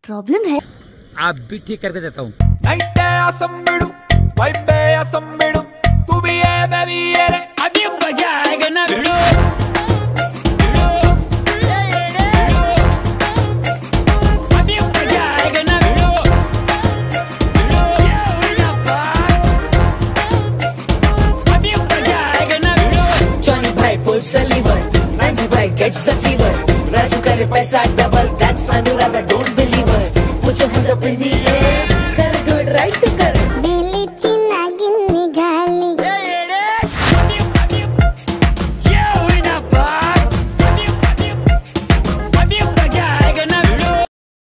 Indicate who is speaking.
Speaker 1: Problem है।
Speaker 2: आप भी ठीक करके देता हूँ।
Speaker 3: तू भी है मैं भी है रे,
Speaker 2: अभी मजा आएगा ना भिड़ो। अभी मजा आएगा ना भिड़ो। अभी मजा आएगा ना भिड़ो।
Speaker 4: Johnny भाई pulls the lever, Ranju भाई gets the fever, राजू करे पैसा